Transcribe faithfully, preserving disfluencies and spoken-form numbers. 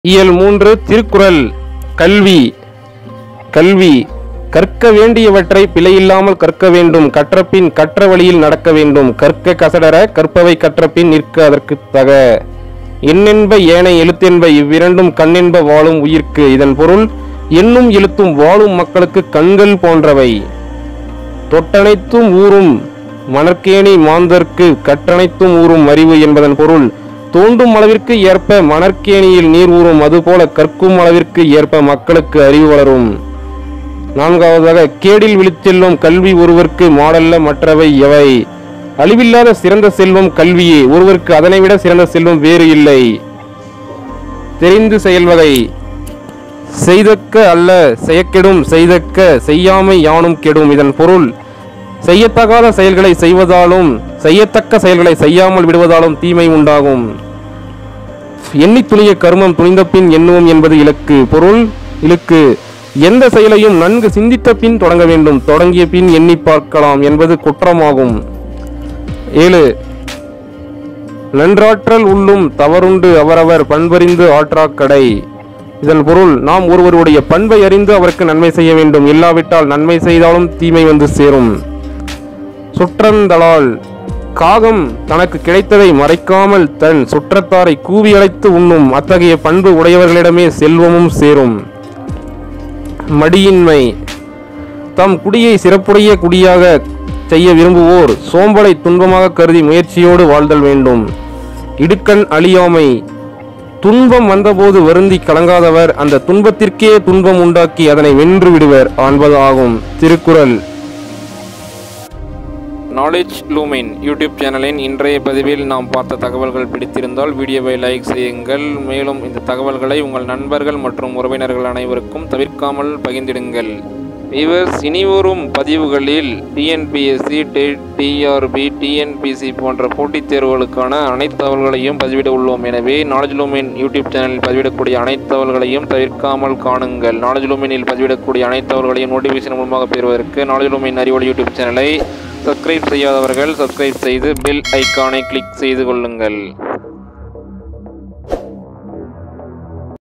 இயல் மூன்று திருக்குறள். கல்வி. கல்வி கற்க வேண்டியவற்றை பிழையில்லாமல் கற்க வேண்டும். கற்றபின் கற்ற வழியில் நடக்க வேண்டும். கற்க கசடர கற்பவை கற்றபின் நிற்க அதற்கு தக. எண்ணென்ப ஏனை எழுத்தென்ப இவ்விரண்டும் கண்ணென்ப வாழும் உயிர்க்கு. இதன் பொருள், எண்ணும் எழுத்தும் வாழும் மக்களுக்கு கண்கள் போன்றவை. தொட்டனைத்தும் ஊறும் மணற்கேணி மாந்தர்க்கு கற்றனைத்தும் ஊறும் அறிவு என்பதன் பொருள், தோண்டும் அளவிற்கு ஏற்ப மணற்கேணியில் நீர் ஊறும், அதுபோல கற்கும் அளவிற்கு ஏற்ப மக்களுக்கு அறிவு வளரும். நான்காவதாக, கேடில் விழிச்செல்வம் கல்வி ஒருவருக்கு மாடல்ல மற்றவை எவை. அழிவில்லாத சிறந்த செல்வம் கல்வியே, ஒருவருக்கு அதனை விட சிறந்த செல்வம் வேறு இல்லை. தெரிந்து செயல்வகை. செய்தக்க அல்ல செய்யக்கெடும், செய்தக்க செய்யாமை யானும் கெடும். இதன் பொருள், செய்யத்தகாத செயல்களை செய்வதாலும் செய்யத்தக்க செயல்களை செய்யாமல் விடுவதாலும் தீமை உண்டாகும். எண்ணி துணிய கர்மம் துணிந்த பின் எண்ணுவோம் என்பது இலக்கு. பொருள், இலக்கு எந்த செயலையும் நன்கு சிந்தித்த பின் தொடங்க வேண்டும், தொடங்கிய பின் எண்ணி பார்க்கலாம் என்பது குற்றமாகும். ஏழு. நன்றாற்றல் உள்ளும் தவறுண்டு அவரவர் பண்பறிந்து ஆற்றாக்கடை. இதன் பொருள், நாம் ஒருவருடைய பண்பை அறிந்து அவருக்கு நன்மை செய்ய வேண்டும், இல்லாவிட்டால் நன்மை செய்தாலும் தீமை வந்து சேரும். சுற்றந்தலால். காகம் தனக்கு கிடைத்ததை மறைக்காமல் தன் சுற்றத்தாரை கூவி அழைத்து உண்ணும், அத்தகைய பண்பு உடையவர்களிடமே செல்வமும் சேரும். மடியின்மை. தம் குடியை சிறப்புடைய குடியாக செய்ய விரும்புவோர் சோம்பலை துன்பமாக கருதி முயற்சியோடு வாழ்தல் வேண்டும். இடுக்கண் அழியாமை. துன்பம் வந்தபோது வருந்தி கலங்காதவர் அந்த துன்பத்திற்கே துன்பம் உண்டாக்கி அதனை வென்று விடுவர் என்பது ஆகும். திருக்குறள். நாலேஜ் லூமின் யூடியூப் சேனலின் இன்றைய பதிவில் நாம் பார்த்த தகவல்கள் பிடித்திருந்தால் வீடியோவை லைக் செய்யுங்கள். மேலும் இந்த தகவல்களை உங்கள் நண்பர்கள் மற்றும் உறவினர்கள் அனைவருக்கும் தவிர்க்காமல் பகிர்ந்திடுங்கள். வியூவர்ஸ், இனிவரும் பதிவுகளில் டிஎன்பிஎஸ்சி, டிஆர்பி, டிஎன்பிசி போன்ற போட்டித் தேர்வுகளுக்கான அனைத்து தகவல்களையும் பதிவிட உள்ளோம். எனவே நாலேஜ் லூமின் யூடியூப் சேனலில் பதிவிடக்கூடிய அனைத்து தகவல்களையும் தவிர்க்காமல் காணுங்கள். நாலேஜ் லூமினில் பதிவிடக்கூடிய அனைத்து தகவல்களையும் நோட்டிஃபிகேஷன் மூலமாக பெறுவதற்கு நாலேஜ் லூமின் அறிவொளி யூடியூப் சேனலை சப்ஸ்கிரைப் செய்யாதவர்கள் சப்ஸ்கிரைப் செய்து பெல் ஐக்கானை கிளிக் செய்து கொள்ளுங்கள்.